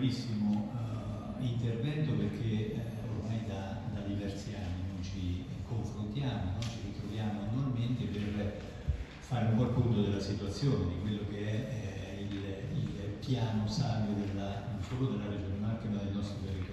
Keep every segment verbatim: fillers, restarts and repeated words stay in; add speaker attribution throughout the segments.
Speaker 1: brevissimo uh, intervento perché eh, ormai da, da diversi anni non ci confrontiamo, no? Ci ritroviamo annualmente per fare un po' il punto della situazione, di quello che è eh, il, il piano sangue della, non solo della Regione Marche ma del nostro territorio.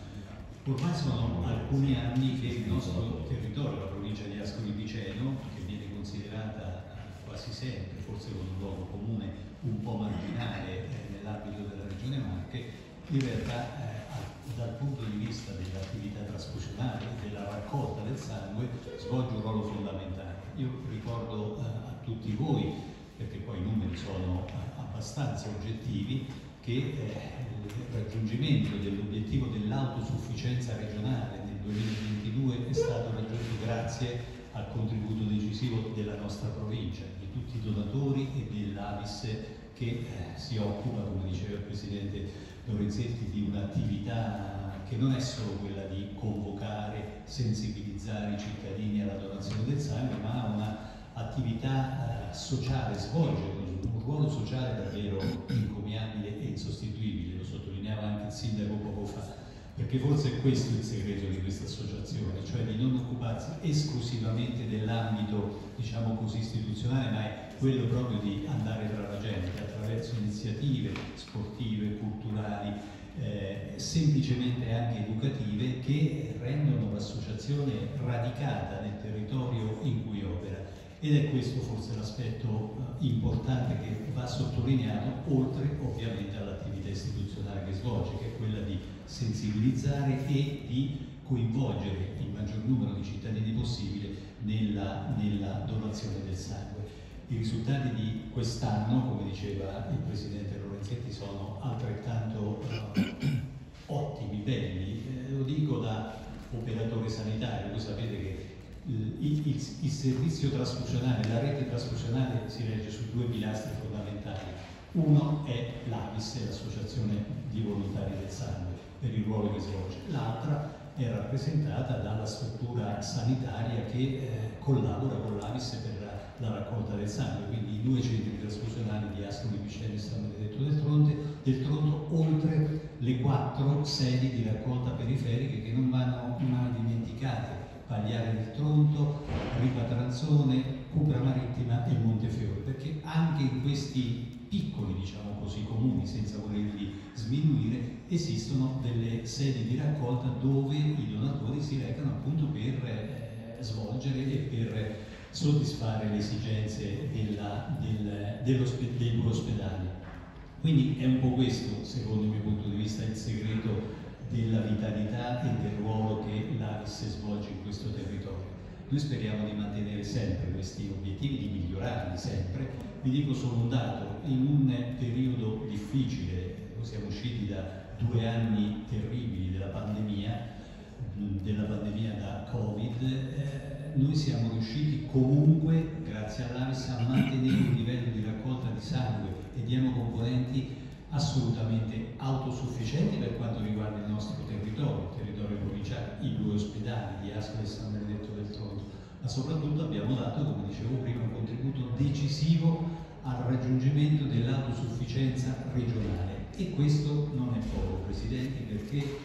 Speaker 1: Ormai sono alcuni anni che il nostro territorio, la provincia di Ascoli Piceno, che viene considerata quasi sempre, forse con un luogo comune un po' marginale eh, nell'ambito della Regione Marche, in realtà eh, dal punto di vista dell'attività trasfusionale e della raccolta del sangue svolge un ruolo fondamentale. Io ricordo eh, a tutti voi, perché poi i numeri sono eh, abbastanza oggettivi, che eh, il raggiungimento dell'obiettivo dell'autosufficienza regionale nel duemilaventidue è stato raggiunto grazie al contributo decisivo della nostra provincia, di tutti i donatori e dell'Avis che eh, si occupa, come diceva il Presidente Lorenzetti, di un'attività che non è solo quella di convocare, sensibilizzare i cittadini alla donazione del sangue, ma ha un'attività eh, sociale, svolge un ruolo sociale davvero encomiabile e insostituibile, lo sottolineava anche il Sindaco poco fa. Perché forse è questo il segreto di questa associazione, cioè di non occuparsi esclusivamente dell'ambito, diciamo così, istituzionale, ma è quello proprio di andare tra la gente attraverso iniziative sportive, culturali, eh, semplicemente anche educative, che rendono l'associazione radicata nel territorio in cui opera. Ed è questo forse l'aspetto eh, importante che va sottolineato, oltre ovviamente all'attività istituzionale che svolge, che è quella di sensibilizzare e di coinvolgere il maggior numero di cittadini possibile nella, nella donazione del sangue. I risultati di quest'anno, come diceva il Presidente Lorenzetti, sono altrettanto eh, ottimi, belli. Eh, lo dico da operatore sanitario, voi sapete che il, il, il servizio trasfusionale, la rete trasfusionale si regge su due pilastri fondamentali. Uno è l'Avis, l'Associazione di Volontari del Sangue, per il ruolo che svolge. L'altra è rappresentata dalla struttura sanitaria che eh, collabora con l'Avis per la, la raccolta del sangue, quindi i due centri trasfusionali di Ascoli Piceno e San Benedetto del Tronto, del Tronto, oltre le quattro sedi di raccolta periferiche che non vanno mai dimenticate: Pagliare del Tronto, Ripa Tranzone, Cupra Marittima e Montefiore, perché anche in questi piccoli, diciamo così, comuni, senza volerli sminuire, esistono delle sedi di raccolta dove i donatori si recano appunto per eh, svolgere e per soddisfare le esigenze della, del, dei due ospedali. Quindi è un po' questo, secondo il mio punto di vista, il segreto della vitalità e del ruolo che l'Avis svolge in questo territorio. Noi speriamo di mantenere sempre questi obiettivi, di migliorarli sempre. Vi dico solo un dato: in un periodo difficile, noi siamo usciti da due anni terribili della pandemia, della pandemia da Covid, eh, noi siamo riusciti comunque, grazie all'Avis, a mantenere un livello di raccolta di sangue e di emocomponenti assolutamente autosufficienti per quanto riguarda il nostro territorio, il territorio provinciale, i due ospedali di Ascoli e San Benedetto del Tronto, ma soprattutto abbiamo dato, come dicevo prima, un contributo decisivo al raggiungimento dell'autosufficienza regionale. E questo non è poco, Presidenti, perché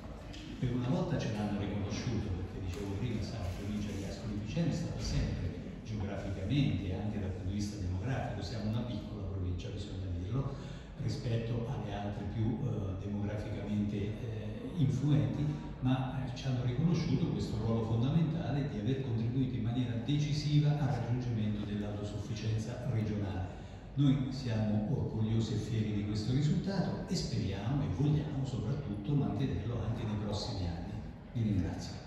Speaker 1: per una volta ce l'hanno riconosciuto, perché dicevo prima, la provincia di Ascoli Piceno è stata sempre geograficamente e anche dal punto di vista demografico, siamo una piccola provincia, bisogna dirlo, rispetto alle altre più eh, demograficamente eh, influenti, ma eh, ci hanno riconosciuto questo ruolo fondamentale di aver contribuito in maniera decisiva al raggiungimento dell'autosufficienza regionale. Noi siamo orgogliosi e fieri di questo risultato e speriamo e vogliamo soprattutto mantenerlo anche nei prossimi anni. Vi ringrazio.